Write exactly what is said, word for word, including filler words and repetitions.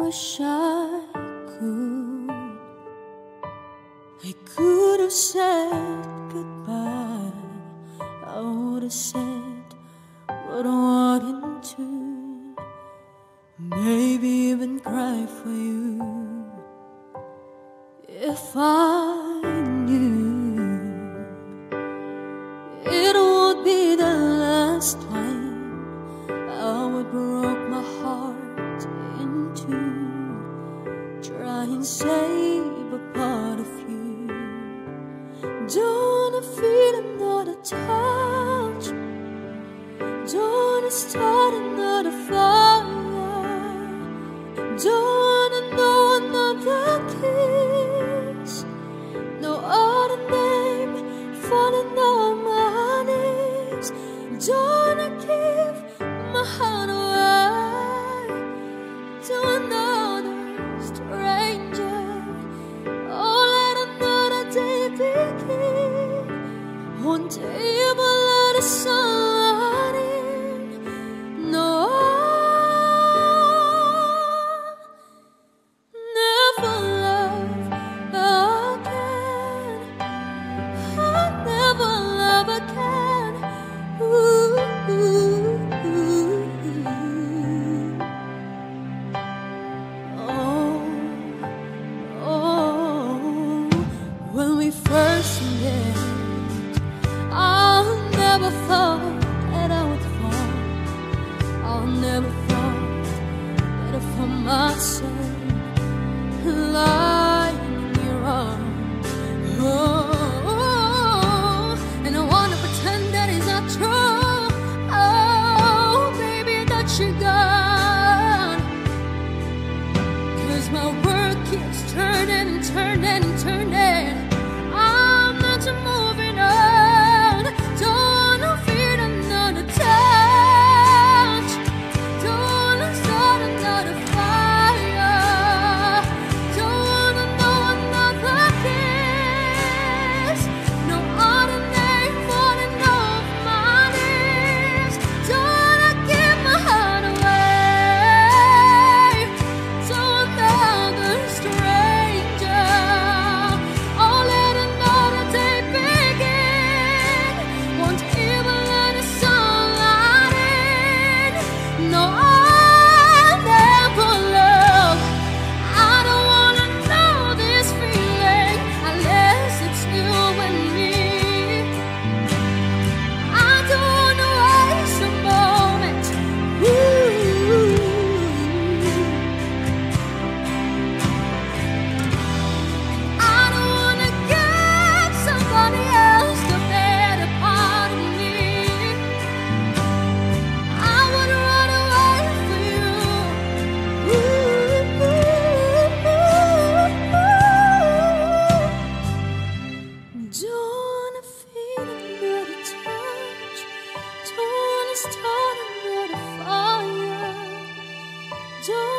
wish I could. I could have said goodbye. I would have said what I wanted to. Maybe even cry for you. If I knew it would be the last time I would broke my heart in two, try and save a part of you. Don't I feel another touch? Don't I start another fire? Don't I know another kiss? No other name falling on my knees. Don't I give my heart away to another stranger? Oh, let another day begin. One day we'll let the sun in. No, I'll never love again. I'll never love again. Ooh, ooh, ooh. Oh, oh, when we first met, I never thought that I would fall. I never thought that I found myself lying in your arms. Oh, and I wanna pretend that it's not true. Oh, baby, that you're gone. 'Cause my world keeps turning and turning and turning. I'm not moving on. Don't I feel another touch? Don't I start another fire? Don't I know another kiss? No other name falling off my knees. Don't I give my heart away to another stranger? Oh, let another day begin. Won't even let the sunlight in. No, I'll never love. I don't wanna know this feeling unless it's you and me. I don't wanna waste a moment. Ooh. I don't wanna give somebody else the better part of me. I would run away for you. Ooh, don't I feel another touch? Don't I start another fire? Don't